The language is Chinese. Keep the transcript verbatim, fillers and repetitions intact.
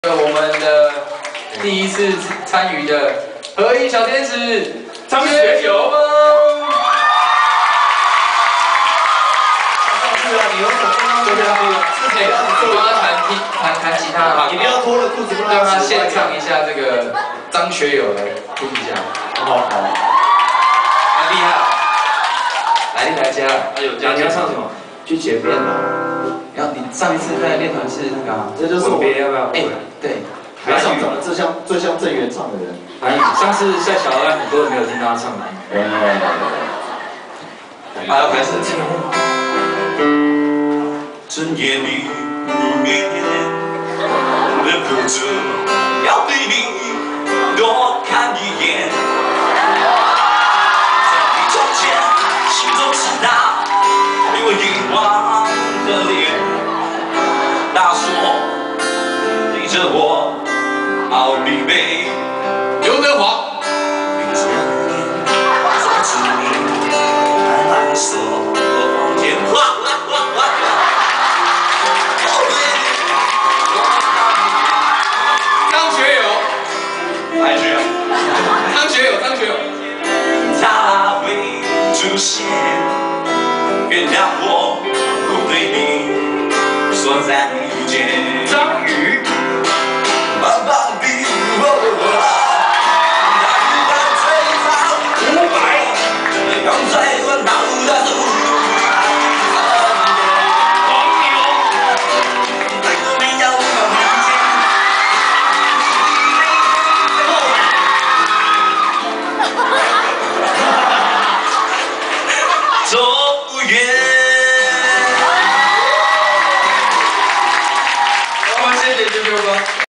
我们的第一次参与的合音小天使张学友吗？ 上次啊，你有手跟他对啊，之前让你做帮他弹吉弹弹吉他啊， 一定要脱了裤子不让他献唱一下这个张学友来听一下。 好好， 很厉害，来你来加， 哎呦，你要唱什么？去前面的。 然后你上一次在练团是那个、啊， 这就是我们要不要？哎，对， 还想找最像最像郑源唱的人。 韩语，上次在小安很多人没有听到他唱韩语。 哎，好，要开始。 深夜里入眠，忍不住要对你多看一眼。在你中间，心中是那被我遗忘的脸。 大锁对着我，好疲惫。